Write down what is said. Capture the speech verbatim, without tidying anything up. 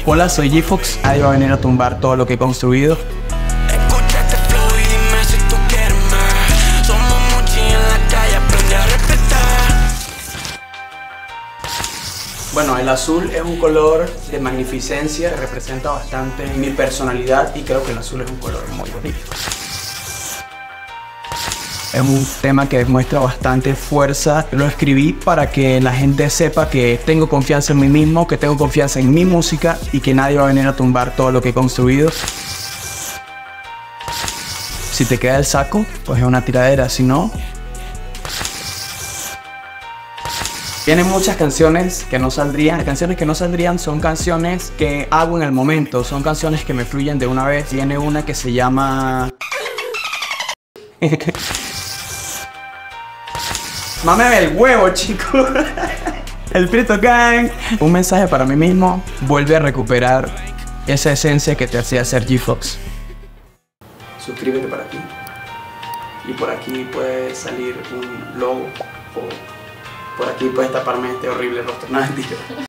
Hola, soy G-Fox. Nadie va a venir a tumbar todo lo que he construido. Escúchate flow y dime si tú quieres más. Somos muchos en la calle, aprende a respetar. Bueno, el azul es un color de magnificencia, representa bastante mi personalidad y creo que el azul es un color muy bonito. Es un tema que demuestra bastante fuerza. Lo escribí para que la gente sepa que tengo confianza en mí mismo, que tengo confianza en mi música y que nadie va a venir a tumbar todo lo que he construido. Si te queda el saco, pues es una tiradera, si no... Tienen muchas canciones que no saldrían. Las canciones que no saldrían son canciones que hago en el momento, son canciones que me fluyen de una vez. Tiene una que se llama... Mámeme el huevo, chico. El Prieto Gang. Un mensaje para mí mismo. Vuelve a recuperar esa esencia que te hacía ser G-Fox. Suscríbete para aquí. Y por aquí puede salir un logo. O por aquí puedes taparme este horrible rostro. No, mentira.